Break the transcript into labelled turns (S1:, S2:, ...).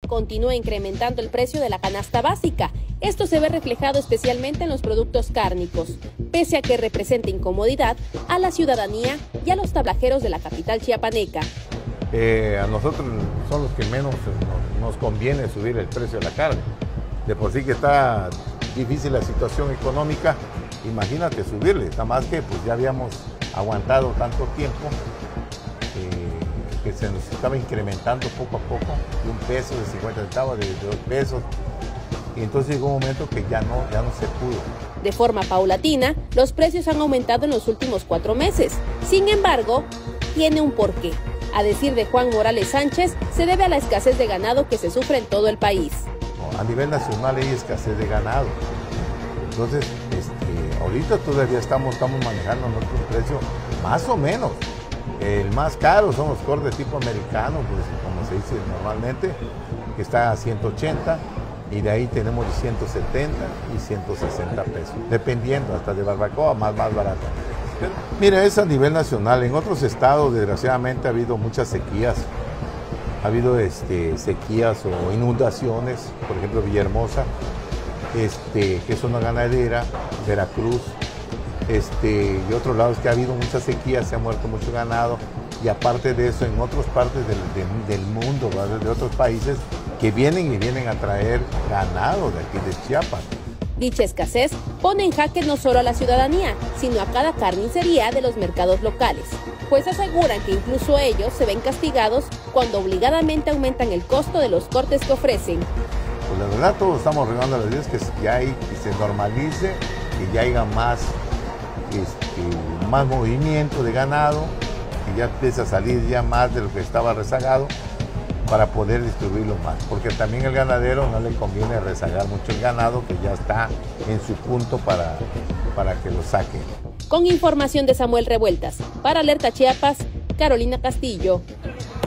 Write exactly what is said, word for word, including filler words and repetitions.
S1: continúa incrementando el precio de la canasta básica. Esto se ve reflejado especialmente en los productos cárnicos, pese a que representa incomodidad a la ciudadanía y a los tablajeros de la capital chiapaneca.
S2: Eh, a nosotros son los que menos nos, nos conviene subir el precio de la carne. De por sí que está difícil la situación económica, imagínate subirle, está más que pues ya habíamos aguantado tanto tiempo eh, que se nos estaba incrementando poco a poco, de un peso, de cincuenta centavos, de, de dos pesos, y entonces llegó un momento que ya no, ya no se pudo.
S1: De forma paulatina, los precios han aumentado en los últimos cuatro meses. Sin embargo, tiene un porqué. A decir de Juan Morales Sánchez, se debe a la escasez de ganado que se sufre en todo el país.
S2: A nivel nacional hay escasez de ganado. Entonces, este, ahorita todavía estamos, estamos manejando nuestro precio más o menos. El más caro son los cortes tipo americano, pues, como se dice normalmente, que está a ciento ochenta, y de ahí tenemos de ciento setenta y ciento sesenta pesos, dependiendo, hasta de barbacoa más, más barata. Mira, es a nivel nacional. En otros estados, desgraciadamente, ha habido muchas sequías. Ha habido este, sequías o inundaciones, por ejemplo, Villahermosa, este, que es una ganadera, Veracruz, este, y otros lados que ha habido muchas sequías, se ha muerto mucho ganado, y aparte de eso, en otras partes del, de, del mundo, ¿verdad?, de otros países, que vienen y vienen a traer ganado de aquí de Chiapas.
S1: Dicha escasez pone en jaque no solo a la ciudadanía, sino a cada carnicería de los mercados locales, pues aseguran que incluso ellos se ven castigados cuando obligadamente aumentan el costo de los cortes que ofrecen.
S2: Pues la verdad, todos estamos regando las ideas que ya hay, que se normalice, que ya haya más, este, más movimiento de ganado, que ya empiece a salir ya más de lo que estaba rezagado, para poder distribuirlo más, porque también el ganadero no le conviene rezagar mucho el ganado que ya está en su punto para, para que lo saquen.
S1: Con información de Samuel Revueltas, para Alerta Chiapas, Carolina Castillo.